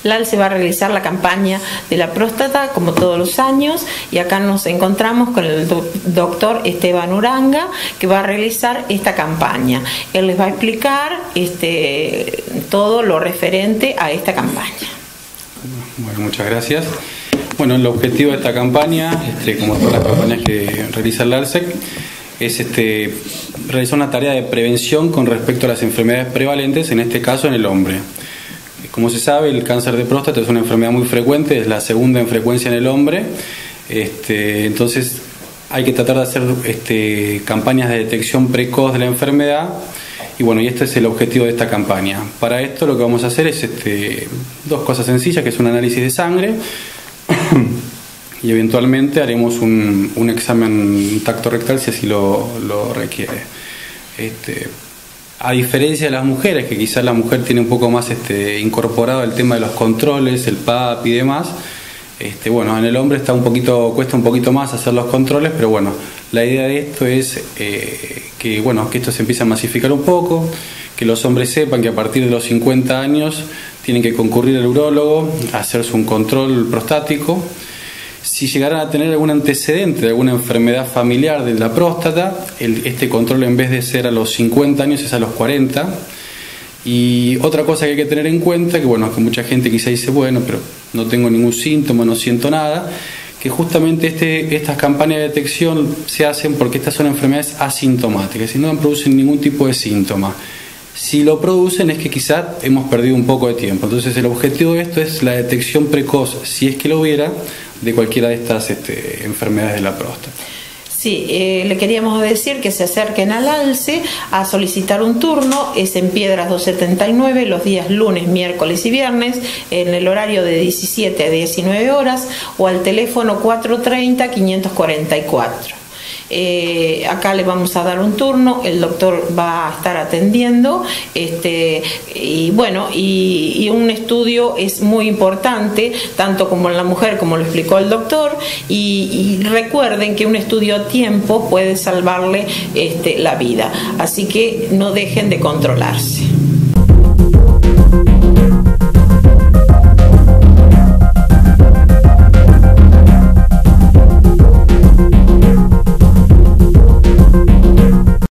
La ALCE va a realizar la campaña de la próstata como todos los años, y acá nos encontramos con el doctor Esteban Uranga, que va a realizar esta campaña. Él les va a explicar todo lo referente a esta campaña. Bueno, muchas gracias. Bueno, el objetivo de esta campaña, como todas las campañas que realiza el ALSEC, es realizar una tarea de prevención con respecto a las enfermedades prevalentes, en este caso en el hombre. Como se sabe, el cáncer de próstata es una enfermedad muy frecuente, es la segunda en frecuencia en el hombre. Entonces hay que tratar de hacer campañas de detección precoz de la enfermedad, y bueno, y este es el objetivo de esta campaña. Para esto lo que vamos a hacer es dos cosas sencillas, que es un análisis de sangre y eventualmente haremos un examen tacto rectal si así lo requiere. A diferencia de las mujeres, que quizás la mujer tiene un poco más incorporado el tema de los controles, el PAP y demás, bueno, en el hombre cuesta un poquito más hacer los controles, pero bueno, la idea de esto es que esto se empiece a masificar un poco, que los hombres sepan que a partir de los 50 años tienen que concurrir al urólogo a hacerse un control prostático. Si llegaran a tener algún antecedente de alguna enfermedad familiar de la próstata, este control, en vez de ser a los 50 años, es a los 40. Y otra cosa que hay que tener en cuenta, que mucha gente quizá dice, bueno, pero no tengo ningún síntoma, no siento nada, que justamente estas campañas de detección se hacen porque estas son enfermedades asintomáticas y no producen ningún tipo de síntoma. Si lo producen es que quizá hemos perdido un poco de tiempo. Entonces el objetivo de esto es la detección precoz, si es que lo hubiera, de cualquiera de estas enfermedades de la próstata. Sí, le queríamos decir que se acerquen al ALCE a solicitar un turno. Es en Piedras 279, los días lunes, miércoles y viernes, en el horario de 17 a 19 horas, o al teléfono 430-544. Acá le vamos a dar un turno, el doctor va a estar atendiendo, y un estudio es muy importante, tanto como en la mujer, como lo explicó el doctor, y recuerden que un estudio a tiempo puede salvarle la vida, así que no dejen de controlarse.